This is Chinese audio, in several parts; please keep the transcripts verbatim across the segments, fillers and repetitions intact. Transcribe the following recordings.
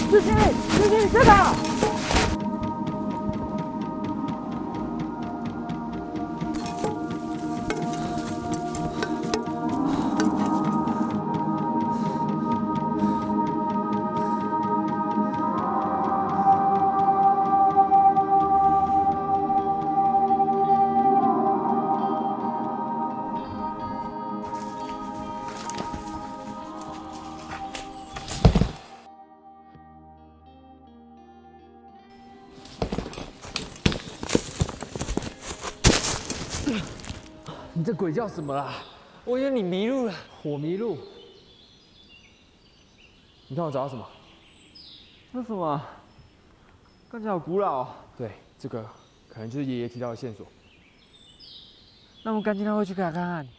志新，志新，在哪？你这鬼叫什么啦？ 我以为你迷路了。 我迷路。你看我找到什么？ 那什么？看起来好古老哦。 对，这个可能就是爷爷提到的线索。 那我们赶紧拿回去给他看看。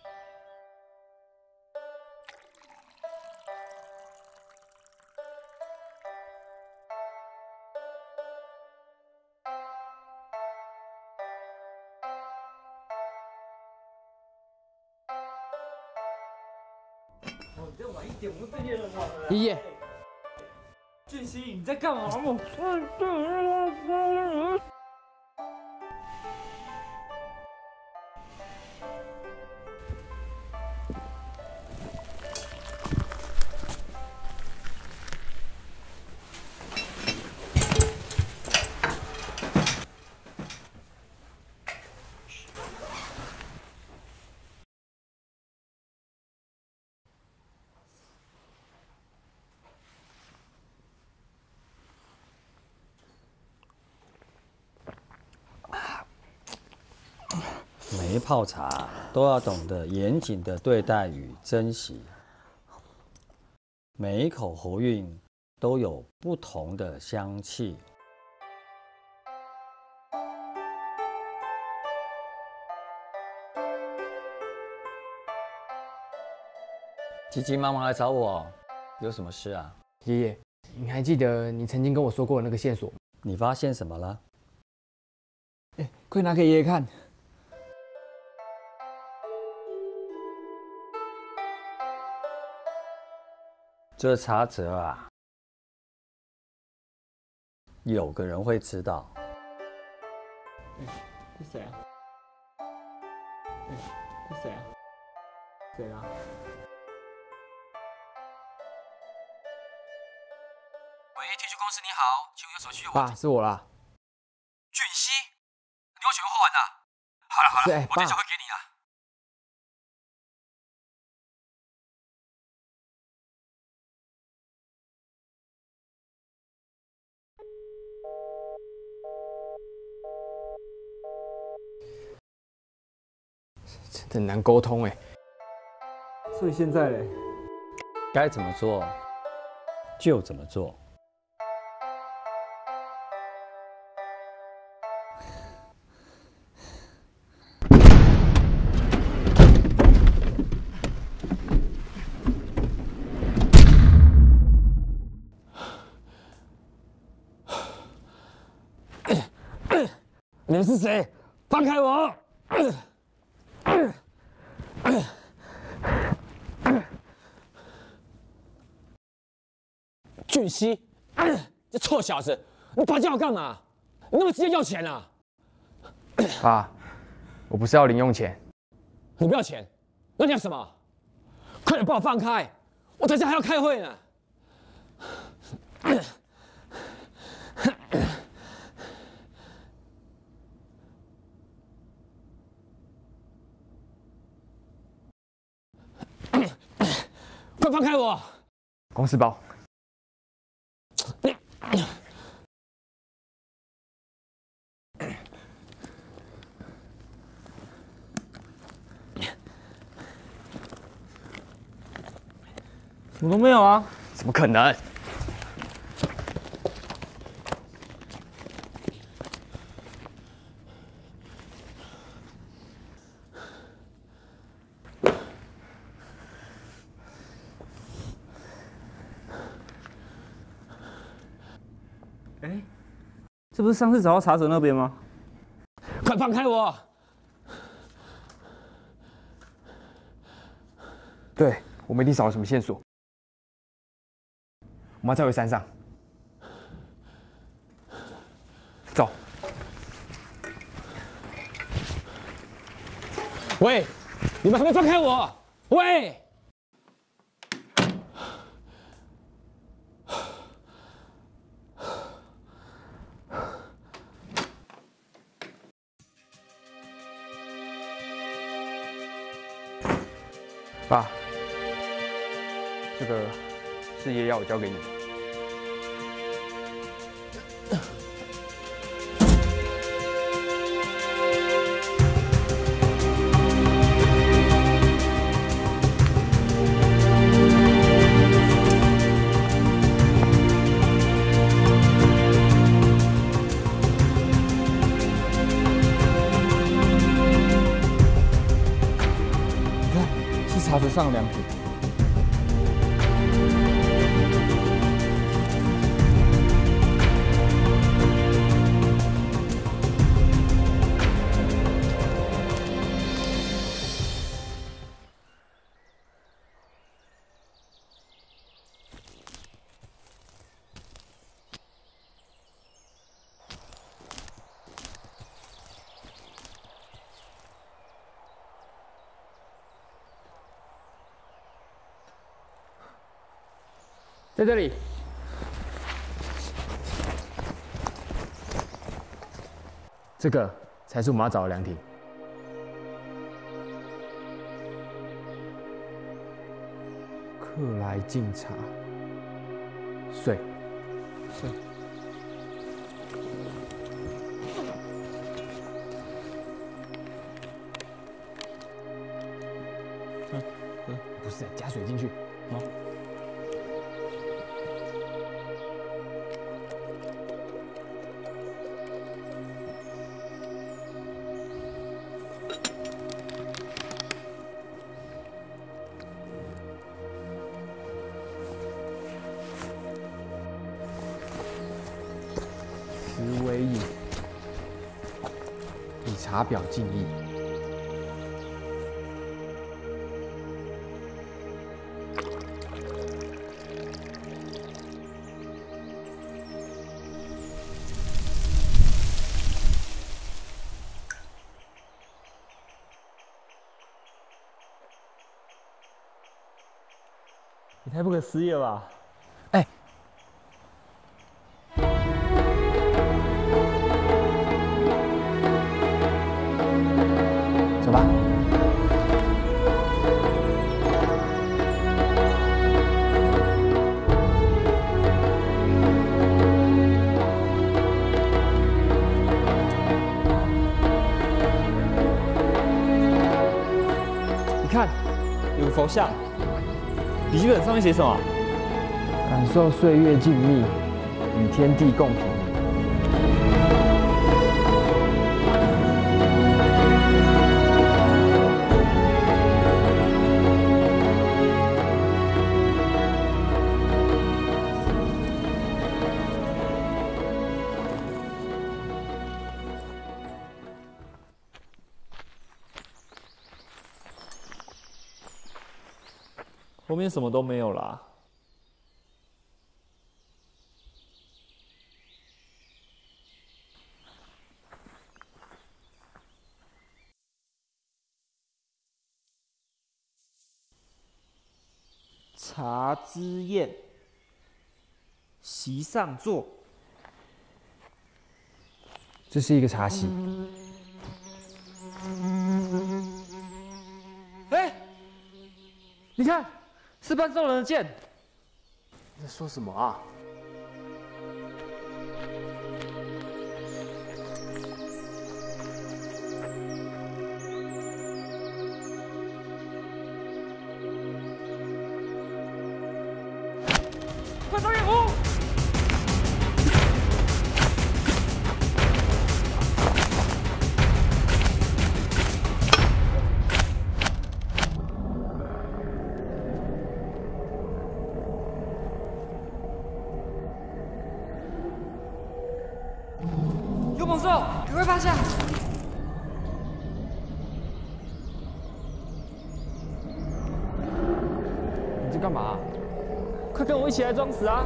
哦，你再晚一点，我们这些人晚了。 爷爷， 俊熙，你在干嘛嘛？ 每一泡茶都要懂得严谨的对待与珍惜，每一口喉韵都有不同的香气。急急忙忙来找我，有什么事啊？ 爷爷，你还记得你曾经跟我说过的那个线索？ 你发现什么了？ 哎，快拿给爷爷看。 这茶则啊，有个人会知道。 哎，是谁啊？哎，是谁啊？谁啊？ 喂 ，T 恤公司你好，请问有什么需求？ 爸，是我啦。 俊熙，你有选货完呐？好了好了， 是哎， 我等一下爸会给你啊。 真的很难沟通哎。 所以现在嘞， 该怎么做就怎么做。 你们是谁？放开我！ 俊熙，这臭小子，你绑架我干嘛？你那么急着要钱啊？ 爸，我不是要零用钱。 你不要钱，那你要什么？快点把我放开！我等下还要开会呢。快放开我！ 公事包。 什么都没有啊！ 怎么可能？ 哎，这不是上次找到茶者那边吗？ 快放开我！ 对，我们一定少了什么线索。我们要再回山上。 喂，你们还没放开我！喂！ 爸，这个是爷要我交给你。 茶匙上两瓶。 在这里，这个才是我们要找的凉亭。克莱敬茶，睡，睡。嗯嗯，不是，加水进去。好。 慈为饮，以茶表敬意。 你太不可思议了吧！ 走吧。 你看，有个佛像，笔记本上面写什么？ 感受岁月静谧，与天地共平。 后面什么都没有啦。茶之宴，席上坐。 这是一个茶席。哎，你看。 是半兽人的剑，你在说什么啊？快找掩护！ 猛兽，赶快放下！ 你在干嘛？ 快跟我一起来装死啊！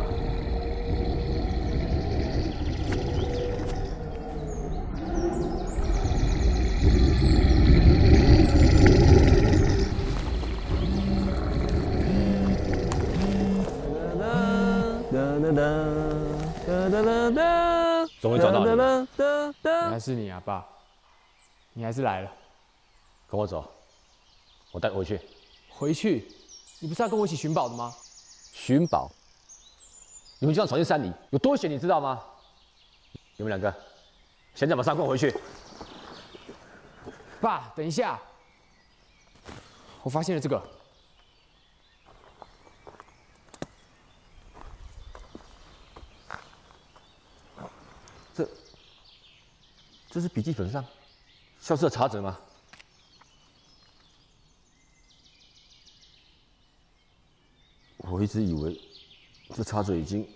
哒哒哒哒哒， 终于找到你了。 原来是你啊，爸，你还是来了。 跟我走，我带你回去。 回去？你不是要跟我一起寻宝的吗？ 寻宝？你们就想闯进山里，有多险，你知道吗？你们两个，现在马上跟我回去。 爸，等一下，我发现了这个。 这，这是笔记本上消失的查者吗？我一直以为这查者已经，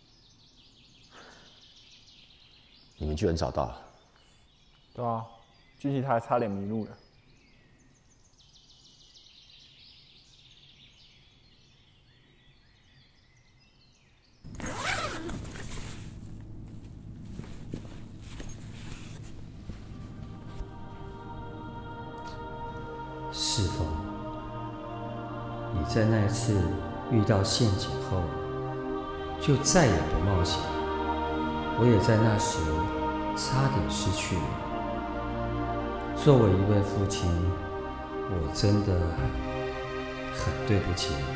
你们居然找到了。 对啊，俊熙他还差点迷路了。 是否你在那一次遇到陷阱后，就再也不冒险？我也在那时差点失去了。作为一位父亲，我真的很对不起你，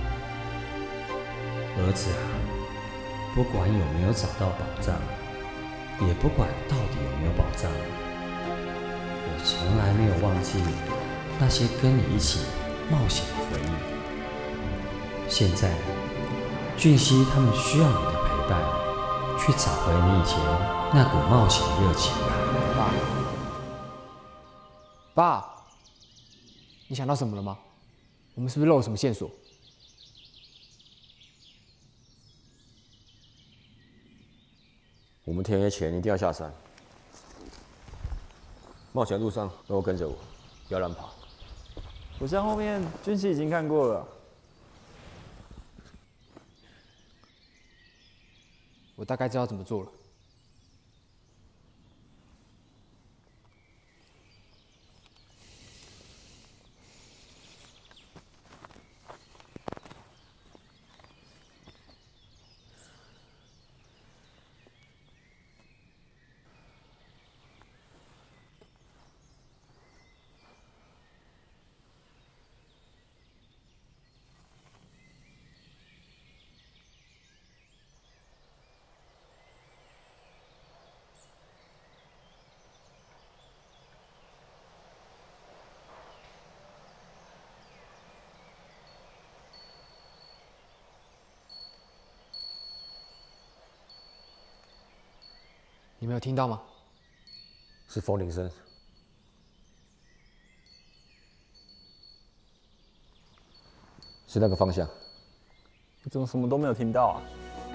儿子啊！不管有没有找到宝藏，也不管到底有没有宝藏，我从来没有忘记那些跟你一起冒险的回忆。现在，俊熙他们需要你的陪伴，去找回你以前那股冒险热情啊！ 爸，爸，你想到什么了吗？我们是不是漏了什么线索？ 我们天黑前一定要下山。冒险路上都跟着我，不要乱跑。 我像后面俊熙已经看过了。 我大概知道怎么做了。你没有听到吗？ 是风铃声。是那个方向。 你怎么什么都没有听到啊？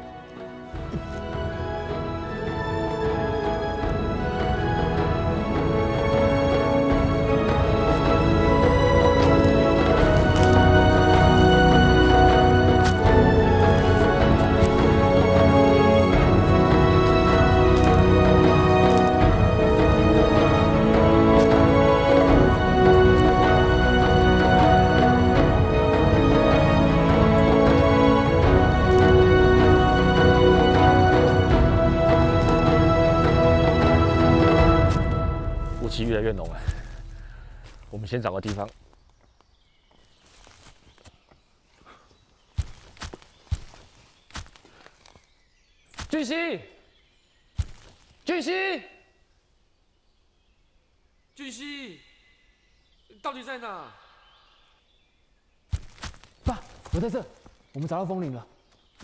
气越来越浓了，我们先找个地方。 俊熙，俊熙， 俊熙，到底在哪？ 爸，我在这，我们找到风铃了。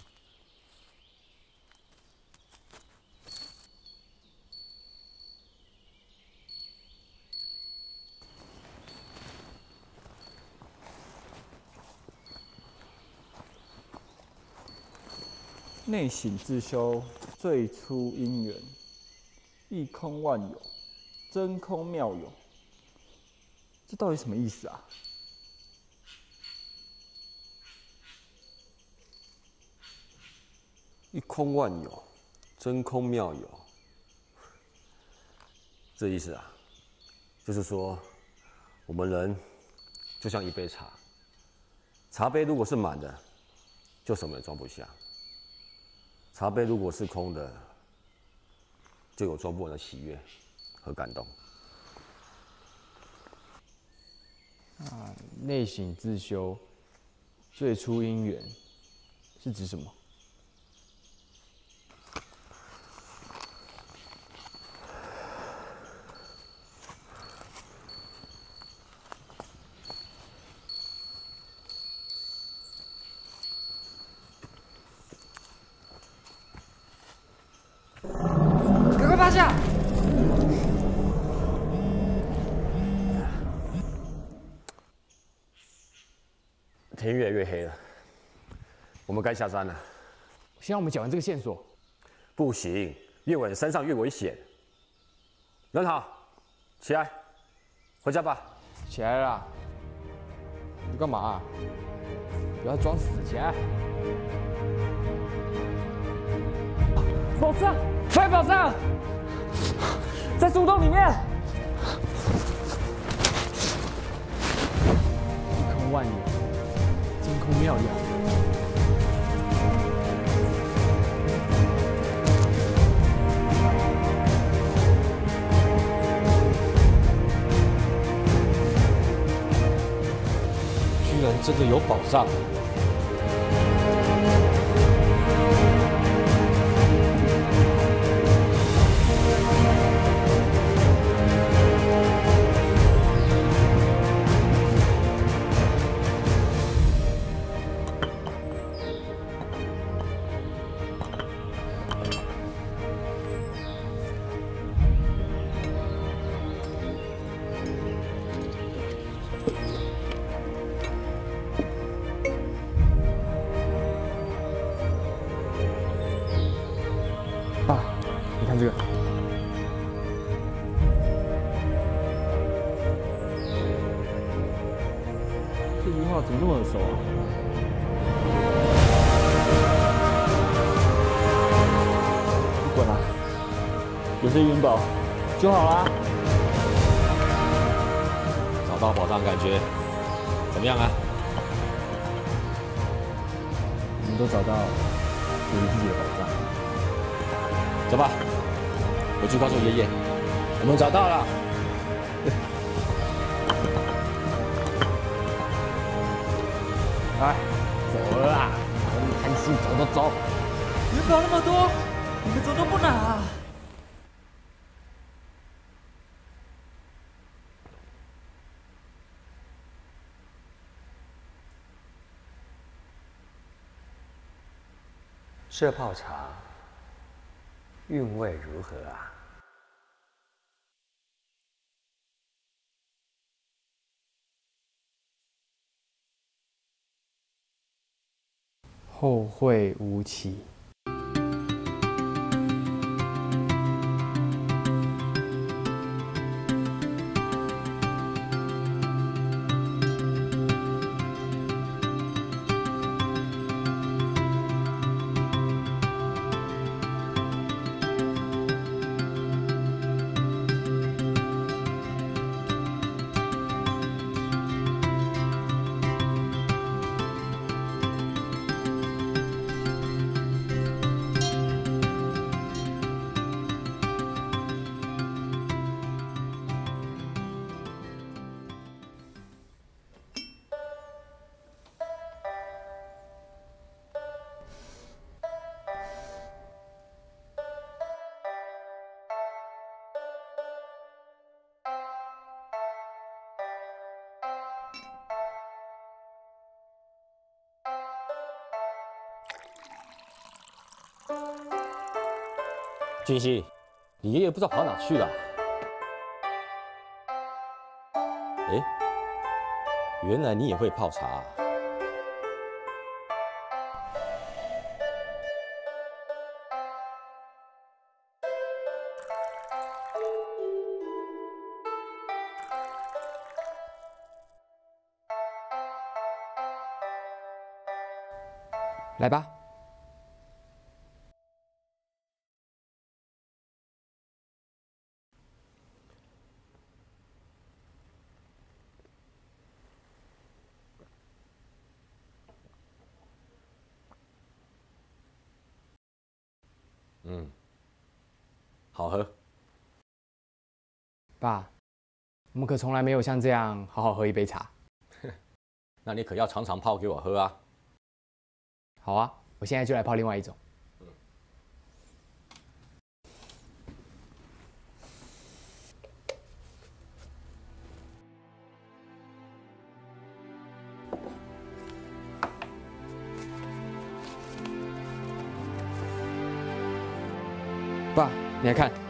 内省自修，最初因缘，一空万有，真空妙有。这到底什么意思啊？ 一空万有，真空妙有。 这意思啊，就是说，我们人就像一杯茶，茶杯如果是满的，就什么也装不下。 茶杯如果是空的，就有装不完的喜悦和感动。 啊，内省自修，最初因缘是指什么？ 赶快趴下！ 天越来越黑了，我们该下山了。 先让我们讲完这个线索。 不行，越往山上越危险。人好，起来，回家吧。 起来啦！你干嘛、啊？不要装死，起来！ 宝藏，快宝藏，在树洞里面。 一空万有，真空妙有。 居然真的有宝藏！ 爸，你看这个。这句话怎么那么耳熟啊？不管了，有这元宝就好啦。 找到宝藏感觉怎么样啊？ 我们都找到属于自己的宝藏。 走吧，回去告诉爷爷，我们找到了。 哎，走了啦，我们贪心，走走走。 元宝那么多，你们怎么都不拿啊？ 这泡茶韵味如何啊？ 后会无期。 俊熙，你爷爷不知道跑哪去了。哎，原来你也会泡茶啊。 来吧。 嗯，好喝。 爸，我们可从来没有像这样好好喝一杯茶。 那你可要常常泡给我喝啊。 好啊，我现在就来泡另外一种。爸，你来看。